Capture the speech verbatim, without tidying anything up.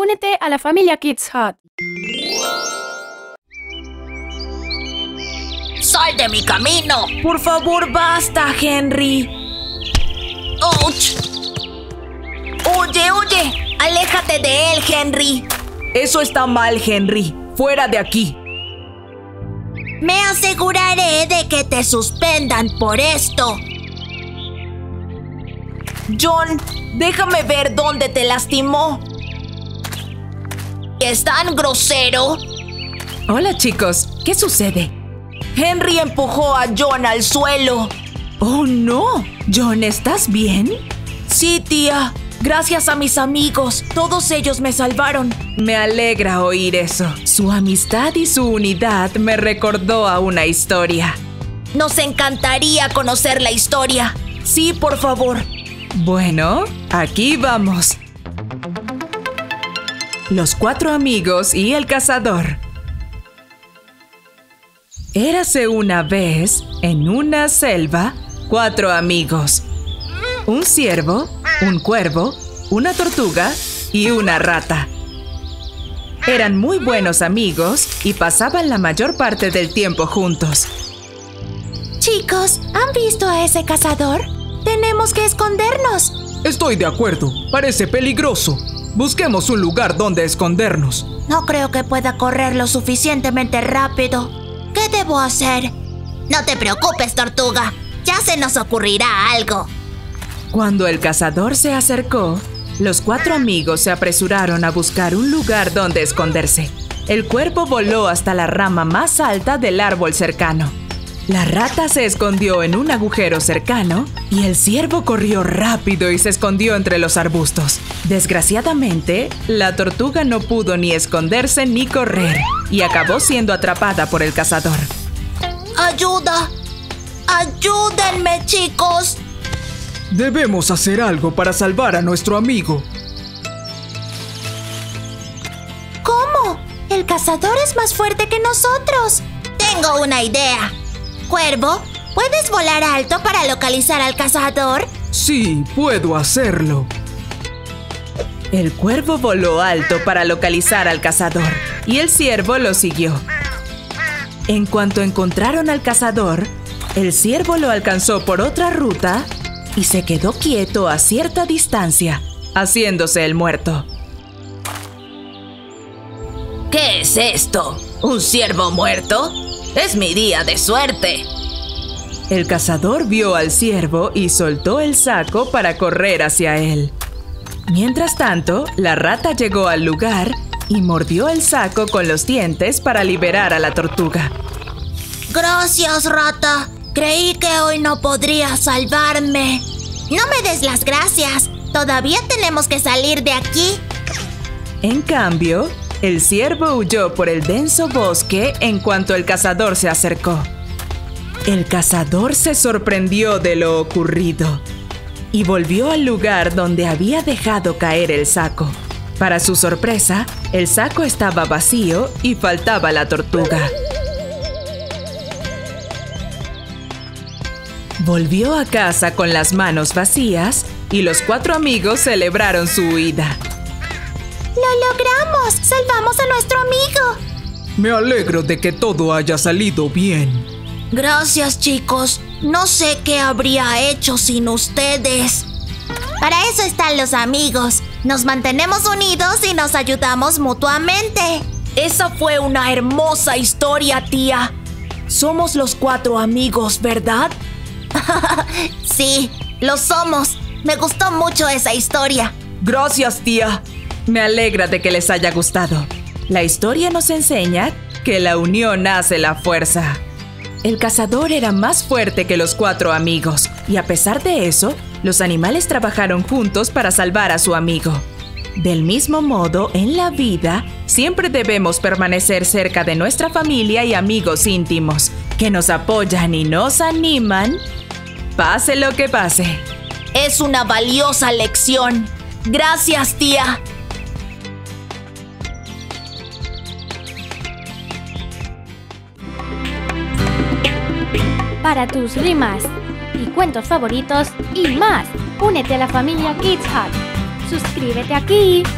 únete a la familia Kids Hut. ¡Sal de mi camino! Por favor, basta, Henry. ¡Ouch! ¡Huye, huye! ¡Aléjate de él, Henry! Eso está mal, Henry. Fuera de aquí. Me aseguraré de que te suspendan por esto. John, déjame ver dónde te lastimó. ¿Es tan grosero? Hola, chicos. ¿Qué sucede? Henry empujó a John al suelo. ¡Oh, no! John, ¿estás bien? Sí, tía. Gracias a mis amigos. Todos ellos me salvaron. Me alegra oír eso. Su amistad y su unidad me recordó a una historia. Nos encantaría conocer la historia. Sí, por favor. Bueno, aquí vamos. Los cuatro amigos y el cazador. Érase una vez, en una selva, cuatro amigos. Un ciervo, un cuervo, una tortuga y una rata. Eran muy buenos amigos y pasaban la mayor parte del tiempo juntos. Chicos, ¿han visto a ese cazador? ¡Tenemos que escondernos! Estoy de acuerdo. Parece peligroso. Busquemos un lugar donde escondernos. No creo que pueda correr lo suficientemente rápido. ¿Qué debo hacer? No te preocupes, tortuga. Ya se nos ocurrirá algo. Cuando el cazador se acercó, los cuatro amigos se apresuraron a buscar un lugar donde esconderse. El cuervo voló hasta la rama más alta del árbol cercano. La rata se escondió en un agujero cercano y el ciervo corrió rápido y se escondió entre los arbustos. Desgraciadamente, la tortuga no pudo ni esconderse ni correr y acabó siendo atrapada por el cazador. ¡Ayuda! ¡Ayúdenme, chicos! Debemos hacer algo para salvar a nuestro amigo. ¿Cómo? El cazador es más fuerte que nosotros. Tengo una idea. Cuervo, ¿puedes volar alto para localizar al cazador? Sí, puedo hacerlo. El cuervo voló alto para localizar al cazador y el ciervo lo siguió. En cuanto encontraron al cazador, el ciervo lo alcanzó por otra ruta y se quedó quieto a cierta distancia, haciéndose el muerto. ¿Qué es esto? ¿Un ciervo muerto? ¡Es mi día de suerte! El cazador vio al ciervo y soltó el saco para correr hacia él. Mientras tanto, la rata llegó al lugar y mordió el saco con los dientes para liberar a la tortuga. Gracias, rata. Creí que hoy no podrías salvarme. No me des las gracias. Todavía tenemos que salir de aquí. En cambio, el ciervo huyó por el denso bosque en cuanto el cazador se acercó. El cazador se sorprendió de lo ocurrido y volvió al lugar donde había dejado caer el saco. Para su sorpresa, el saco estaba vacío y faltaba la tortuga. Volvió a casa con las manos vacías y los cuatro amigos celebraron su huida. ¡Lo logramos! ¡Salvamos a nuestro amigo! Me alegro de que todo haya salido bien. Gracias, chicos. No sé qué habría hecho sin ustedes. Para eso están los amigos. Nos mantenemos unidos y nos ayudamos mutuamente. Esa fue una hermosa historia, tía. Somos los cuatro amigos, ¿verdad? Sí, lo somos. Me gustó mucho esa historia. Gracias, tía. Me alegra de que les haya gustado. La historia nos enseña que la unión hace la fuerza. El cazador era más fuerte que los cuatro amigos, y a pesar de eso, los animales trabajaron juntos para salvar a su amigo. Del mismo modo, en la vida, siempre debemos permanecer cerca de nuestra familia y amigos íntimos, que nos apoyan y nos animan, pase lo que pase. Es una valiosa lección. Gracias, tía. Para tus rimas y cuentos favoritos y más, únete a la familia Kids Hut. Suscríbete aquí.